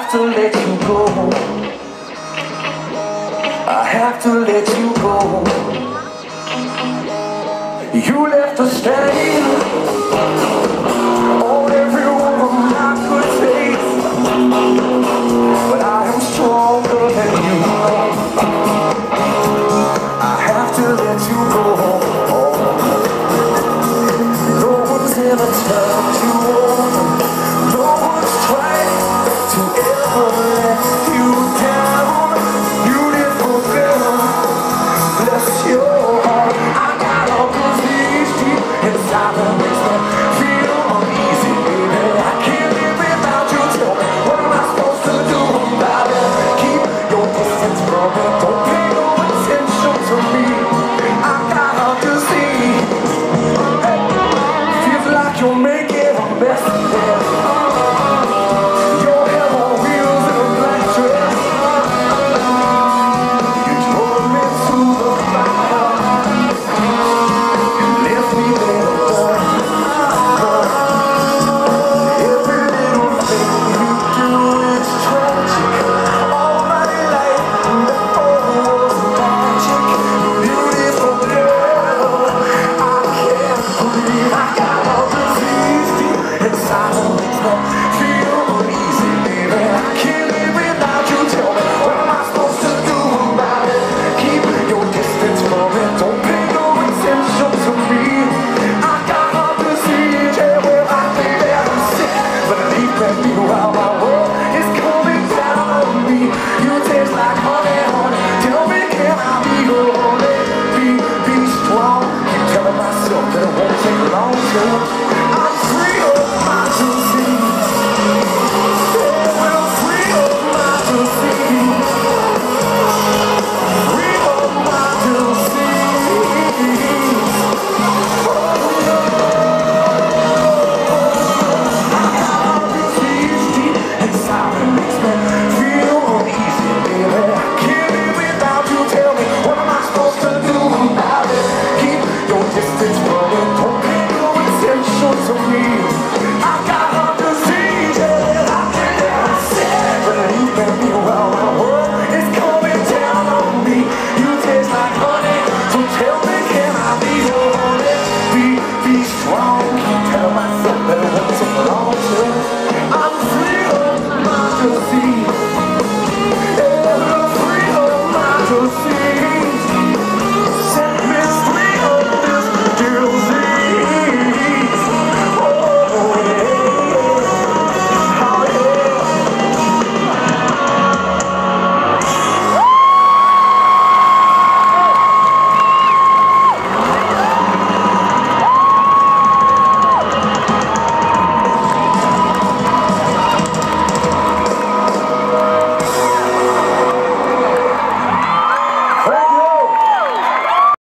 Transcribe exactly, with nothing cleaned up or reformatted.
have to let you go. I have to let you go. You left a stain on every woman I could taste, but I am stronger than you. I have to let you go. No one's ever turned you on. No one's tried to ever let you down. Beautiful girl, bless your heart. I got all those things deep inside that makes me feel uneasy, baby. I can't live without you. Tell me, what am I supposed to do about it? Keep your distance from me. Don't pay no attention to me. I got all to see. Hey, feels like you're making a mess of this. Your hair on wheels in a black dress. You drove me to the fire and left me there to die. Every little thing you do is tragic. All my life before was magic. Beautiful girl, I can't believe I got all this deep inside of me. Feel uneasy, baby. I can't live without you. Tell me, what am I supposed to do about it? Keep your distance from it. Don't pay no attention to me. I got all this heat, yeah, well, I think that I'm sick. Believe me, while my world is coming down on me, you taste like honey.